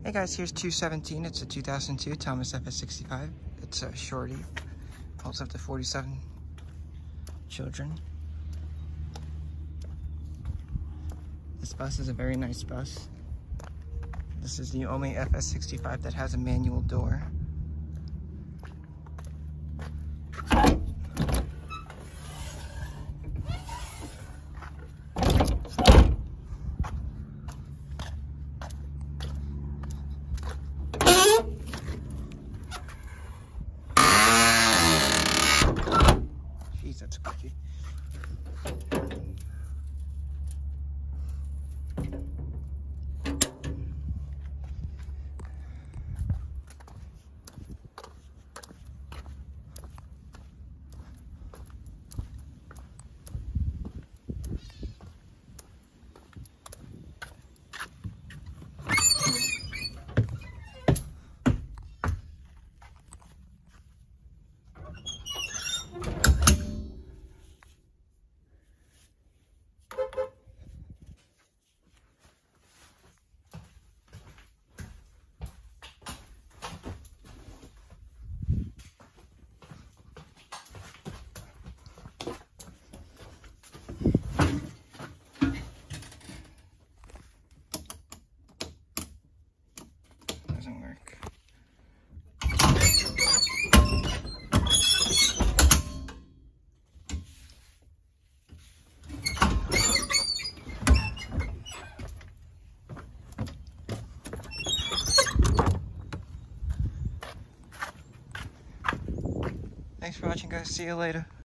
Hey guys, here's 217. It's a 2002 Thomas FS65. It's a shorty. Holds up to 47 children. This bus is a very nice bus. This is the only FS65 that has a manual door. Jeez, that's squeaky. Doesn't work. Thanks for watching, guys. See you later.